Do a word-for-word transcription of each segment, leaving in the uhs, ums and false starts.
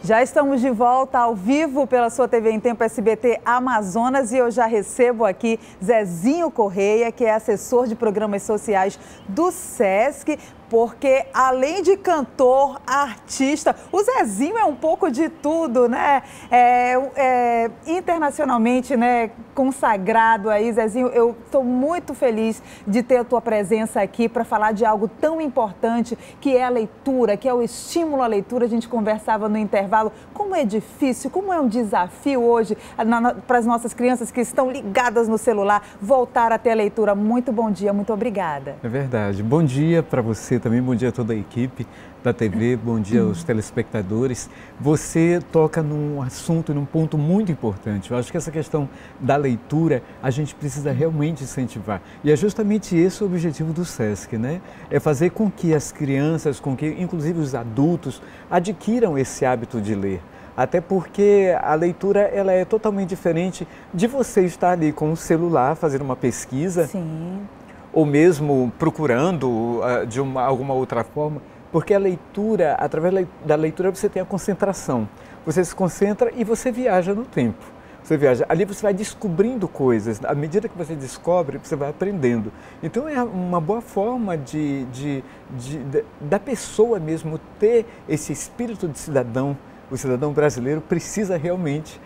Já estamos de volta ao vivo pela sua T V em Tempo S B T Amazonas e eu já recebo aqui Zezinho Correia, que é assessor de programas sociais do SESC, porque além de cantor, artista, o Zezinho é um pouco de tudo, né? É, é, internacionalmente, né, consagrado aí, Zezinho, eu estou muito feliz de ter a tua presença aqui para falar de algo tão importante que é a leitura, que é o estímulo à leitura. A gente conversava no intervalo como é difícil, como é um desafio hoje para as nossas crianças que estão ligadas no celular voltar a ter a leitura. Muito bom dia, muito obrigada. É verdade. Bom dia para você também, bom dia a toda a equipe da T V, bom dia aos telespectadores. Você toca num assunto, num ponto muito importante. Eu acho que essa questão da leitura a gente precisa realmente incentivar. E é justamente esse o objetivo do SESC, né? É fazer com que as crianças, com que inclusive os adultos, adquiram esse hábito de ler. Até porque a leitura ela é totalmente diferente de você estar ali com o celular fazendo uma pesquisa. Sim. Ou mesmo procurando uh, de uma, alguma outra forma, porque a leitura, através da leitura você tem a concentração. Você se concentra e você viaja no tempo. Você viaja, ali você vai descobrindo coisas, à medida que você descobre, você vai aprendendo. Então é uma boa forma de, de, de, de, da pessoa mesmo ter esse espírito de cidadão. O cidadão brasileiro precisa realmente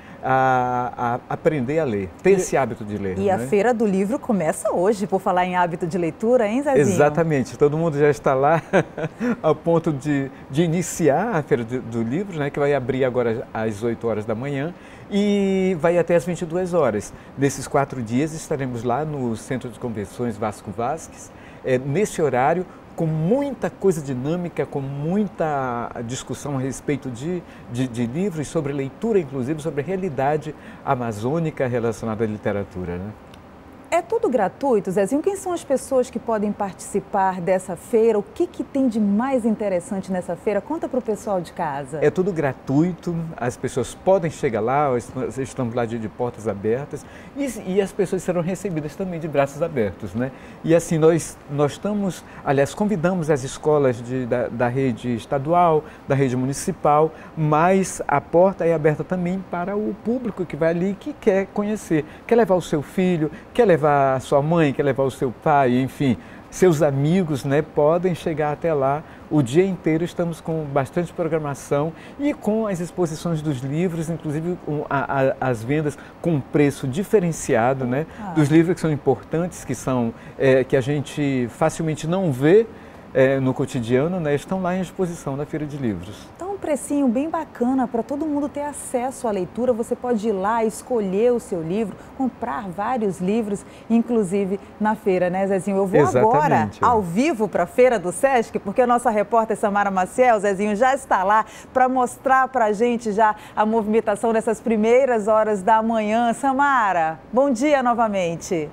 A, a aprender a ler, ter esse hábito de ler. E né? a Feira do Livro começa hoje, por falar em hábito de leitura, hein, Zezinho? Exatamente, todo mundo já está lá ao ponto de, de iniciar a Feira do, do Livro, né, que vai abrir agora às oito horas da manhã e vai até às vinte e duas horas. Nesses quatro dias estaremos lá no Centro de Convenções Vasco Vasques, é, nesse horário, com muita coisa dinâmica, com muita discussão a respeito de, de, de livros, sobre leitura, inclusive sobre a realidade amazônica relacionada à literatura, né? É tudo gratuito, Zezinho? Quem são as pessoas que podem participar dessa feira? O que, que tem de mais interessante nessa feira? Conta para o pessoal de casa. É tudo gratuito, as pessoas podem chegar lá, estamos lá de, de portas abertas e, e as pessoas serão recebidas também de braços abertos, né? E assim, nós, nós estamos, aliás, convidamos as escolas de, da, da rede estadual, da rede municipal, mas a porta é aberta também para o público que vai ali, que quer conhecer, quer levar o seu filho, quer levar levar a sua mãe, quer levar o seu pai, enfim, seus amigos, né, podem chegar até lá. O dia inteiro estamos com bastante programação e com as exposições dos livros, inclusive a, a, as vendas com preço diferenciado, né, ah. dos livros que são importantes, que, são, é, que a gente facilmente não vê é, no cotidiano, né, estão lá em exposição na Feira de Livros. Então, um precinho bem bacana para todo mundo ter acesso à leitura. Você pode ir lá, escolher o seu livro, comprar vários livros, inclusive na feira, né, Zezinho? Eu vou Exatamente. agora ao vivo para a Feira do SESC, porque a nossa repórter Samara Maciel, Zezinho, já está lá para mostrar para a gente já a movimentação nessas primeiras horas da manhã. Samara, bom dia novamente.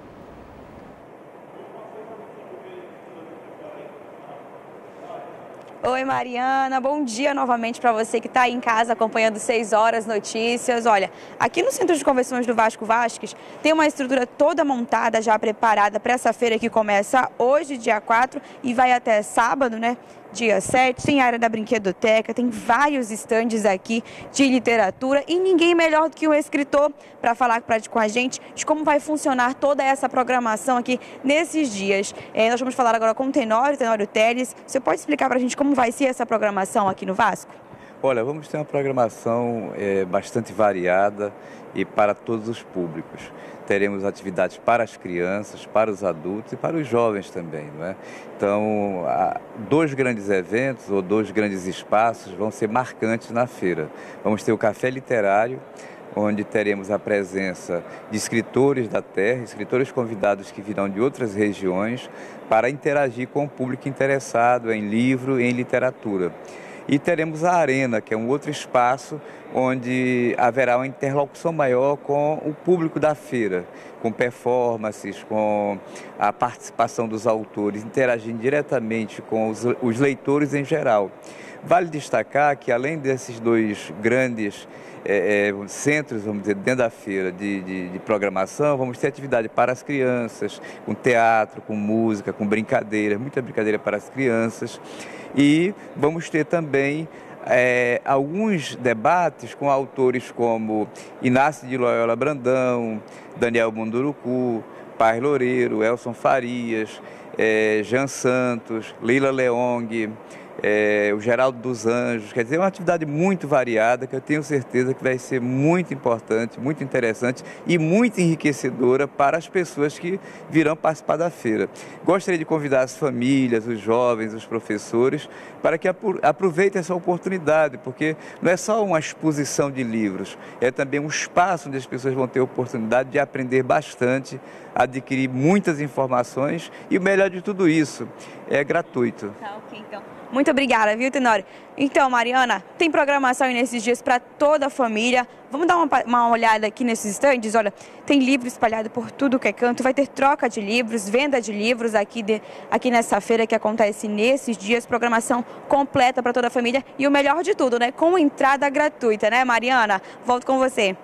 Oi, Mariana, bom dia novamente para você que está aí em casa acompanhando seis horas notícias. Olha, aqui no Centro de Convenções do Vasco Vasques tem uma estrutura toda montada, já preparada para essa feira que começa hoje, dia quatro, e vai até sábado, né? Dia sete, tem a área da brinquedoteca, tem vários estandes aqui de literatura e ninguém melhor do que um escritor para falar pra, com a gente de como vai funcionar toda essa programação aqui nesses dias. É, nós vamos falar agora com o Tenório, Tenório Teles. Você pode explicar para a gente como vai ser essa programação aqui no Vasco? Olha, vamos ter uma programação é, bastante variada e para todos os públicos. Teremos atividades para as crianças, para os adultos e para os jovens também, não é? Então, dois grandes eventos ou dois grandes espaços vão ser marcantes na feira. Vamos ter o Café Literário, onde teremos a presença de escritores da terra, escritores convidados que virão de outras regiões para interagir com o público interessado em livro e em literatura. E teremos a Arena, que é um outro espaço onde haverá uma interlocução maior com o público da feira, com performances, com a participação dos autores, interagindo diretamente com os, os leitores em geral. Vale destacar que, além desses dois grandes é, é, centros, vamos dizer, dentro da feira de, de, de programação, vamos ter atividade para as crianças, com teatro, com música, com brincadeiras, muita brincadeira para as crianças. E vamos ter também é, alguns debates com autores como Inácio de Loyola Brandão, Daniel Munduruku, Paz Loureiro, Elson Farias, é, Jean Santos, Leila Leong, é, o Geraldo dos Anjos. Quer dizer, é uma atividade muito variada que eu tenho certeza que vai ser muito importante, muito interessante e muito enriquecedora para as pessoas que virão participar da feira. Gostaria de convidar as famílias, os jovens, os professores, para que aproveitem essa oportunidade, porque não é só uma exposição de livros, é também um espaço onde as pessoas vão ter a oportunidade de aprender bastante, adquirir muitas informações e o melhor de tudo isso, é gratuito. Tá, ok, então. Muito obrigada, viu, Tenório? Então, Mariana, tem programação aí nesses dias para toda a família. Vamos dar uma, uma olhada aqui nesses estandes. Olha, tem livro espalhado por tudo que é canto. Vai ter troca de livros, venda de livros aqui, de, aqui nessa feira que acontece nesses dias. Programação completa para toda a família. E o melhor de tudo, né? Com entrada gratuita, né, Mariana? Volto com você.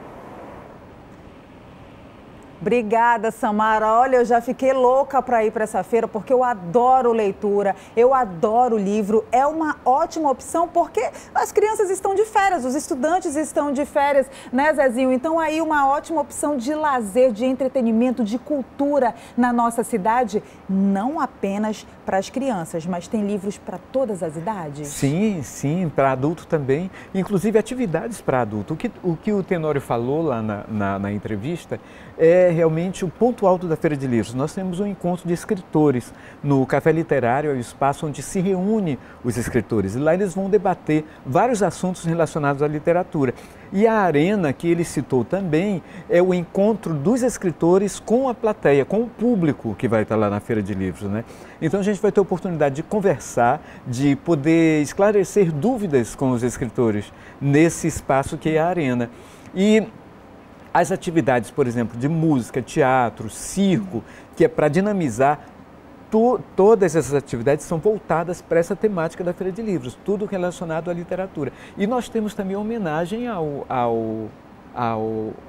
Obrigada, Samara. Olha, eu já fiquei louca para ir para essa feira porque eu adoro leitura, eu adoro livro. É uma ótima opção porque as crianças estão de férias, os estudantes estão de férias, né, Zezinho? Então aí uma ótima opção de lazer, de entretenimento, de cultura na nossa cidade, não apenas para as crianças, mas tem livros para todas as idades? Sim, sim, para adulto também, inclusive atividades para adulto. O que, o que o Tenório falou lá na, na, na entrevista é realmente o ponto alto da Feira de Livros. Nós temos um encontro de escritores no Café Literário, é o espaço onde se reúne os escritores. E lá eles vão debater vários assuntos relacionados à literatura. E a arena que ele citou também é o encontro dos escritores com a plateia, com o público que vai estar lá na Feira de Livros, né? Então a gente vai ter a oportunidade de conversar, de poder esclarecer dúvidas com os escritores nesse espaço que é a arena. E as atividades, por exemplo, de música, teatro, circo, que é para dinamizar, to, todas essas atividades são voltadas para essa temática da Feira de Livros, tudo relacionado à literatura. E nós temos também homenagem ao, ao, ao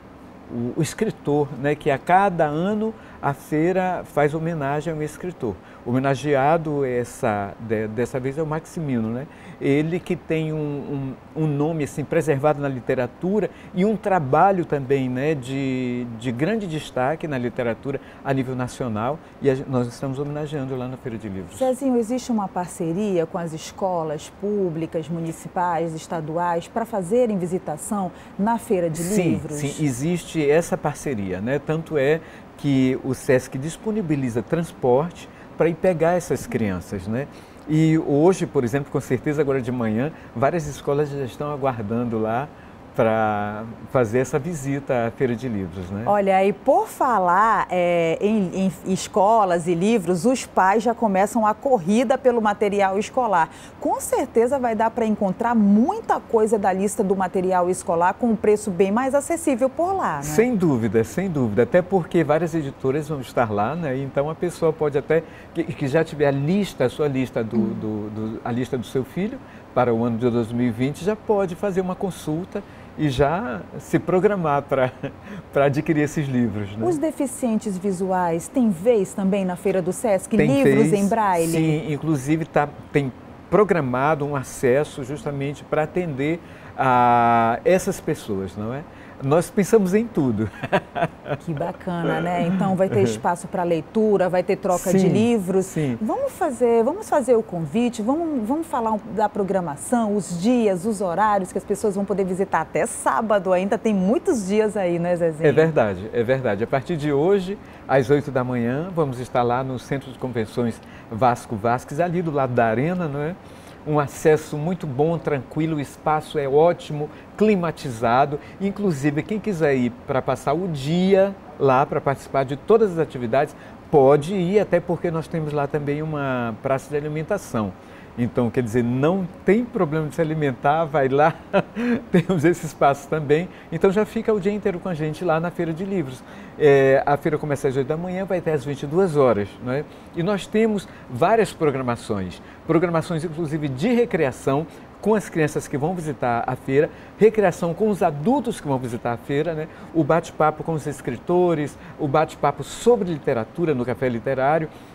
o, o escritor, né, que a cada ano a feira faz homenagem ao escritor. Homenageado essa, de, dessa vez é o Maximino, né? Ele que tem um, um, um nome assim, preservado na literatura e um trabalho também, né, de, de grande destaque na literatura a nível nacional, e a, nós estamos homenageando lá na Feira de Livros. Zezinho, existe uma parceria com as escolas públicas, municipais, estaduais, para fazerem visitação na Feira de sim, Livros? Sim, existe essa parceria, né? Tanto é que o SESC disponibiliza transporte para ir pegar essas crianças, né? E hoje, por exemplo, com certeza agora de manhã, várias escolas já estão aguardando lá para fazer essa visita à Feira de Livros, né? Olha, e por falar é, em, em escolas e livros, os pais já começam a corrida pelo material escolar. Com certeza vai dar para encontrar muita coisa da lista do material escolar com um preço bem mais acessível por lá, né? Sem dúvida, sem dúvida. Até porque várias editoras vão estar lá, né? Então a pessoa pode até, que, que já tiver a lista, a sua lista do, hum. do, do, a lista do seu filho para o ano de dois mil e vinte, já pode fazer uma consulta e já se programar para adquirir esses livros, né? Os deficientes visuais têm vez também na Feira do SESC? Tem livros vez, em braille? Sim, inclusive tá, tem programado um acesso justamente para atender a essas pessoas, não é? Nós pensamos em tudo. Que bacana, né? Então vai ter espaço para leitura, vai ter troca sim, de livros. Sim. Vamos fazer, vamos fazer o convite, vamos, vamos falar da programação, os dias, os horários que as pessoas vão poder visitar até sábado. Ainda tem muitos dias aí, né, Zezinho? É verdade, é verdade. A partir de hoje, às oito da manhã, vamos estar lá no Centro de Convenções Vasco Vasques, ali do lado da Arena, não é? Um acesso muito bom, tranquilo, o espaço é ótimo, climatizado. Inclusive, quem quiser ir para passar o dia lá, para participar de todas as atividades, pode ir, até porque nós temos lá também uma praça de alimentação. Então, quer dizer, não tem problema de se alimentar, vai lá, temos esse espaço também. Então, já fica o dia inteiro com a gente lá na Feira de Livros. É, a feira começa às oito da manhã, vai até às vinte e duas horas, não é? E nós temos várias programações, programações inclusive de recreação, com as crianças que vão visitar a feira, recreação com os adultos que vão visitar a feira, né? O bate-papo com os escritores, o bate-papo sobre literatura no Café Literário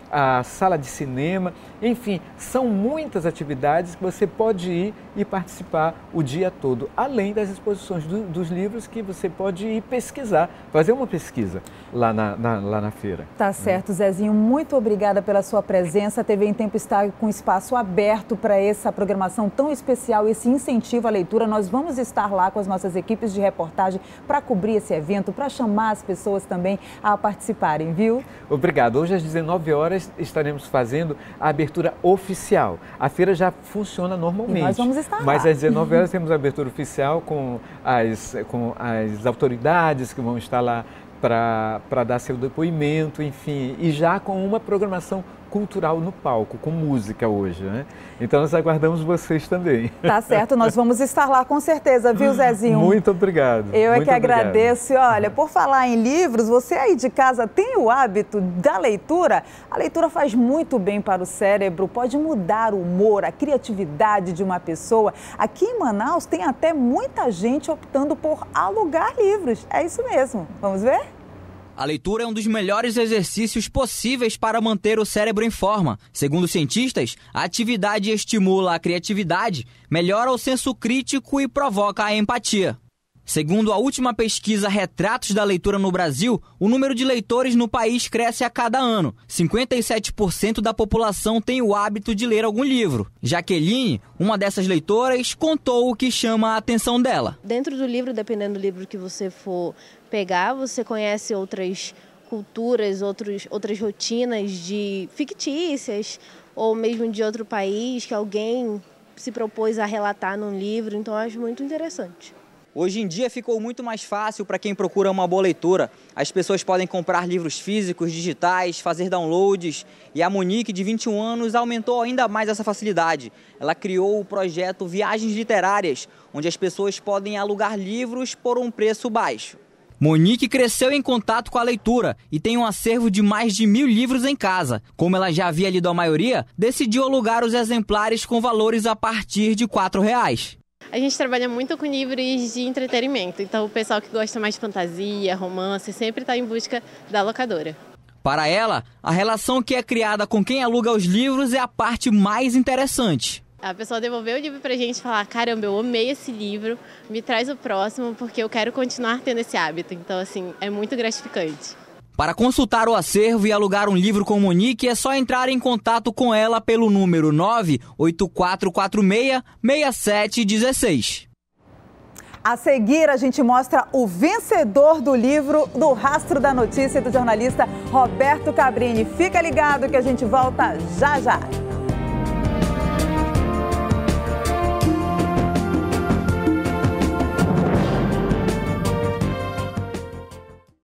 a sala de cinema, enfim, são muitas atividades que você pode ir e participar o dia todo, além das exposições do, dos livros que você pode ir pesquisar, fazer uma pesquisa lá na, na, lá na feira. Tá certo, Zezinho, muito obrigada pela sua presença. A T V em Tempo está com espaço aberto para essa programação tão especial, esse incentivo à leitura. Nós vamos estar lá com as nossas equipes de reportagem para cobrir esse evento, para chamar as pessoas também a participarem, viu? Obrigado. Hoje às dezenove horas estaremos fazendo a abertura oficial. A feira já funciona normalmente. E nós vamos estar Mas lá. às dezenove horas temos a abertura oficial com as, com as autoridades que vão estar lá para dar seu depoimento, enfim, e já com uma programação cultural no palco, com música hoje, né? Então nós aguardamos vocês também. Tá certo, nós vamos estar lá com certeza, viu, Zezinho? Muito obrigado. Eu muito é que obrigado. agradeço. E olha, por falar em livros, você aí de casa tem o hábito da leitura? A leitura faz muito bem para o cérebro, pode mudar o humor, a criatividade de uma pessoa. Aqui em Manaus tem até muita gente optando por alugar livros. É isso mesmo. Vamos ver? A leitura é um dos melhores exercícios possíveis para manter o cérebro em forma. Segundo cientistas, a atividade estimula a criatividade, melhora o senso crítico e provoca a empatia. Segundo a última pesquisa Retratos da Leitura no Brasil, o número de leitores no país cresce a cada ano. cinquenta e sete por cento da população tem o hábito de ler algum livro. Jaqueline, uma dessas leitoras, contou o que chama a atenção dela. Dentro do livro, dependendo do livro que você for pegar, você conhece outras culturas, outros, outras rotinas de fictícias ou mesmo de outro país que alguém se propôs a relatar num livro, então eu acho muito interessante. Hoje em dia ficou muito mais fácil para quem procura uma boa leitura. As pessoas podem comprar livros físicos, digitais, fazer downloads. E a Monique, de vinte e um anos, aumentou ainda mais essa facilidade. Ela criou o projeto Viagens Literárias, onde as pessoas podem alugar livros por um preço baixo. Monique cresceu em contato com a leitura e tem um acervo de mais de mil livros em casa. Como ela já havia lido a maioria, decidiu alugar os exemplares com valores a partir de quatro reais. A gente trabalha muito com livros de entretenimento, então o pessoal que gosta mais de fantasia, romance, sempre está em busca da locadora. Para ela, a relação que é criada com quem aluga os livros é a parte mais interessante. A pessoa devolveu o livro pra gente e falar, caramba, eu amei esse livro, me traz o próximo porque eu quero continuar tendo esse hábito. Então, assim, é muito gratificante. Para consultar o acervo e alugar um livro com Monique, é só entrar em contato com ela pelo número nove oito quatro quatro seis, seis sete um seis. A seguir, a gente mostra o vencedor do livro do Rastro da Notícia do jornalista Roberto Cabrini. Fica ligado que a gente volta já já.